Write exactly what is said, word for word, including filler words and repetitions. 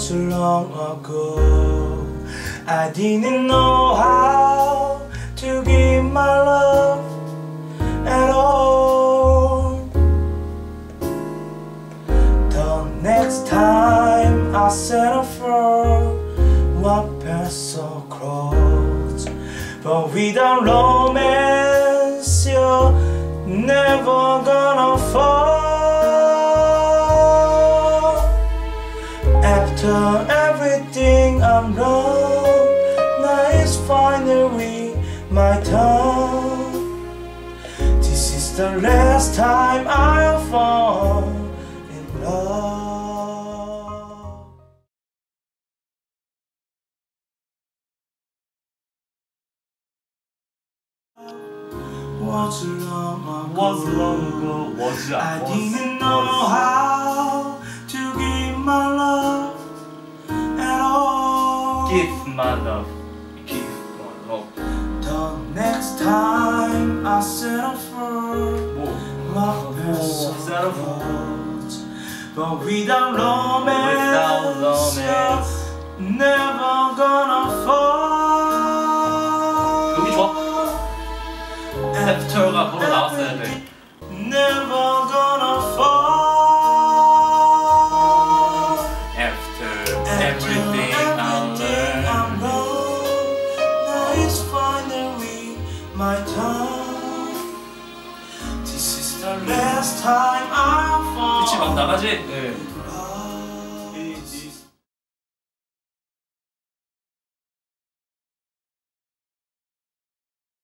too long ago. I didn't know how to give my love at all. The next time I settle for what path so close, but without romance you're never gonna fall. After everything I'm wrong, now it's finally my turn. This is the last time I'll fall in love. Was long ago, was long ago, was I was, didn't know how to give my love at all. give my love, give my love. The next time I settle for my best settle for. clothes, but without romance, Without romance. you're never gonna fall. 여기 좋아. 애프터가 바로 나왔어야 돼. Never gonna fall. After everything I learned. Now it's finally my turn. This is the last time I'll fall. 빛이 막 나가지? 네.